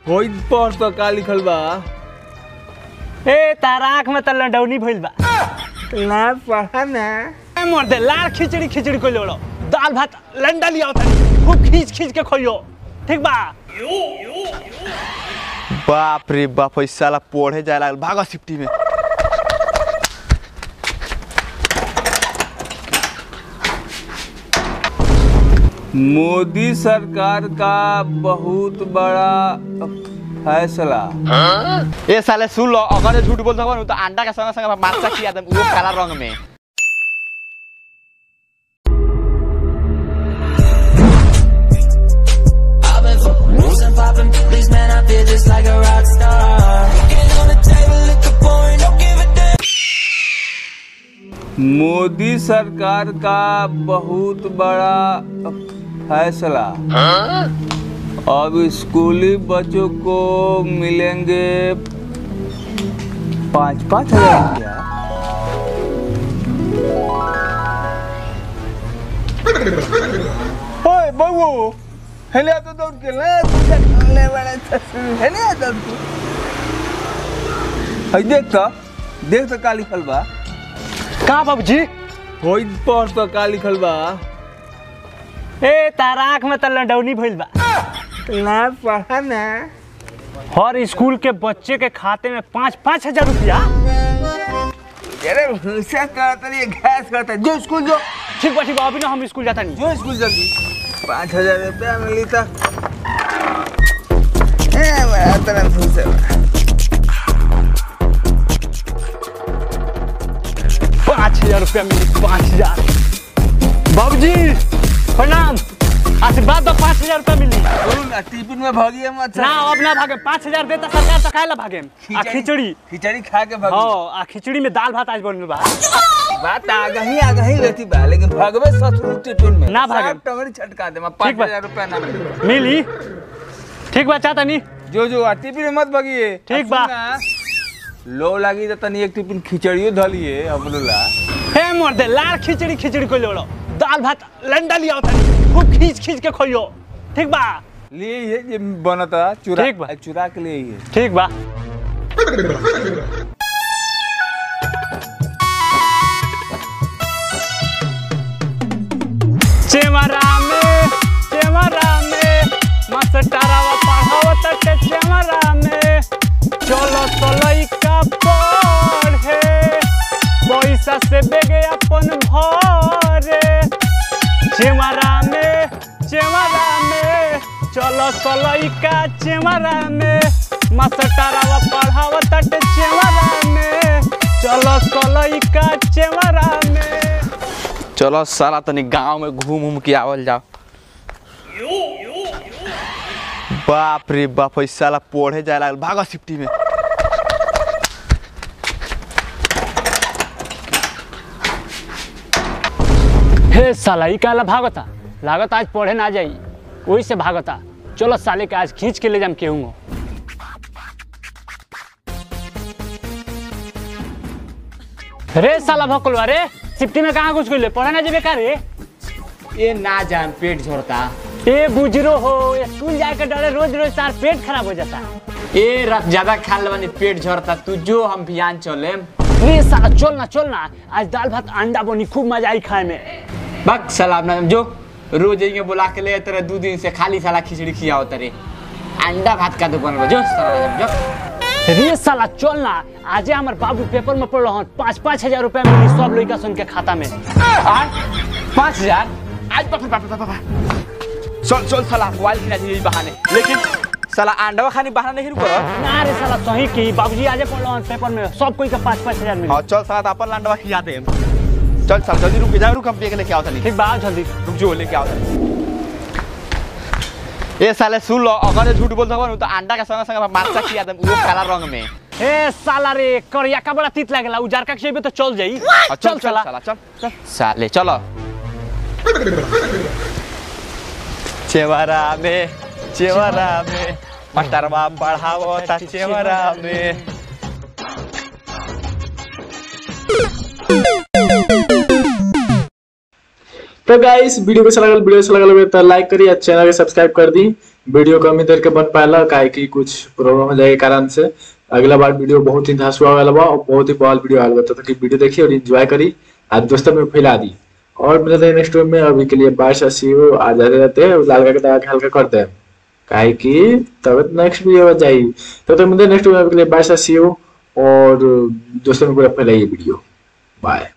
होई पर तो का लिखल बा? ए तारा आँख में त लंडौनी भइल बा। ना पढ़ा ना। मोर दे लाल खिचड़ी खिचड़ी कोइले बड़ो। दाल भात लंडा लिया होता खूब खींच खींच के खोइयो। ठीक बा? बाप रे बाप साला पढ़े जाए लागल भागा सिफ्टी में। मोदी सरकार का बहुत बड़ा फैसला। ए साले सुन लो, अगर झूठ बोलता हो तो अंडा के संग संग मारचा किया दम वो काला रंग में। मोदी सरकार का बहुत बड़ा फैसला। अब स्कूली बच्चों को मिलेंगे 5-5 हजार रुपया। ओए बबू, हेले तो दौड़ के ले बड़ा हेले दौड़ के। हई देख तो का लिखल बा? का बाबूजी? होई पर तो का लिखल बा? ए तारा आँख में त लंडौनी भइल बा। ना पढ़ा ना। हर स्कूल के बच्चे के खाते में 5-5 हजार रुपया। अरे भूसा करता नहीं, घास करता। जो स्कूल जो। ठीक बा अभी ना हम स्कूल जाता नहीं। जो स्कूल जल्दी। 5,000 रुपया मिली था। तरह भूसा 5,000 रुपया मिली। 5,000। बाबूजी प्रणाम। आशीर्वाद दो, 5,000 रुपया मिली। टिफिन में भागिए मत ना, अब ना भागे। 5,000 देता सरकार तो खाएला भागे। खिचड़ी खा के भागी। हाँ, खिचड़ी में दाल भात आज बनल बा। बात आगा ही रहती बा, लेकिन भागवे ससुर टिफिन में ना भागे। टंगड़ी छटका दे। 5,000 रुपया ना मिली। ठीक बा चाहता नहीं। जो टिफिन में मत भागिए। ठीक बा। लो लगी तो तनी एक टिफिन खिचड़ियो धलिए हमलोला। हे मोर दे लाल खिचड़ी खिचड़ी कोइले बड़ो। दाल भात लंडा लिया होता खूब खींच खींच के खोइयो। ठीक बा? लिए ये बनता चुरा। ठीक बा। चुरा के लिए ये। ठीक बा। चेमरा में मास्टरवा पढ़ावत के चेमरा में। चलो लइका पढ़े, पैसा से बेगे अपन भरे। चेमरा में चलो लइका चेमरा में। मास्टरवा पढ़ावत के चेमरा में। चलो लइका चेमरा में। चलो साला तनी गांव में घूम के आवल जाओ। बाप रे बाप साला पढ़े जाए लागल भागा सिफ्टी में। हे साला ई काला भागता, लागत आज पढ़े ना जाई, वही से भागता। चलो साले के आज खींच के ले जाम केहू। रे साला भकुलवा रे, सिफ्टी में कहाँ कुछ ले पढ़े ना जेबे का रे? ये ना जान पेट झड़ता। ए बुजरो हो, स्कूल जाए के डरे रोज रोज तार पेट खराब हो जाता। ए रात ज्यादा खा लेवानी पेट झड़ता। तू जो हम बियान चले। रे साला चल ना, आज दाल भात अंडा बनी, खूब मजा आई खाए में। बक साला अपना जो रोज ये बुला के ले तेरे 2 दिन से खाली साला खिचड़ी खियाओ तेरे। अंडा भात का दुकान में जो साला जो। रे साला चल ना, आज हमार बाबू पेपर में पढ़ रहा 5-5 हजार रुपया मिली सब लड़का सन के खाता में। 5,000 आज पापा चल साला मोबाइल खिला दी बहाने। लेकिन साला अंडा खाने बहाना नहीं रुको। ना रे साला सही की बाबूजी आज पढ़ रहा पेपर में सब कोई का 5-5 हजार मिली। हां चल साला अपन अंडा खिला दे। चल साला जल्दी रुक हम पे लेके आओ तनी। ठीक बा जल्दी रुक जो लेके आओ तनी। ए साले सुन लो, अगर झूठ बोलता हो तो अंडा के संग संग मारचा किया दम वो काला रंग में। ए साला रे करिया का बड़ा तीत लागेला, उजार का खिएबे तो चल जाई। चल साला चल साले चलो। चेवरा में मास्टरवा पढ़ावता चेवरा में। तो गाइस वीडियो अच्छा लगल तो लाइक करी, चैनल के सब्सक्राइब कर दी। वीडियो कमी देर के बन पाला काहे कि कुछ प्रॉब्लम हो जाए के कारण से। अगला बार वीडियो बहुत ही धांसुआ वाला बा और बहुत ही बवाल वीडियो आएगा, तो कि वीडियो देखिए और एंजॉय करी, आज दोस्तों में फैला दी। और मिलते हैं नेक्स्ट वीडियो में, अभी के लिए बाय सी यू। आ जाते रहते हैं लाल का दवा के हल्का करते हैं काहे कि तब नेक्स्ट वीडियो जाई। तो मिलते हैं नेक्स्ट वीडियो, अभी के लिए बाय सी यू और दोस्तों में पूरा फैलाइए वीडियो। बाय।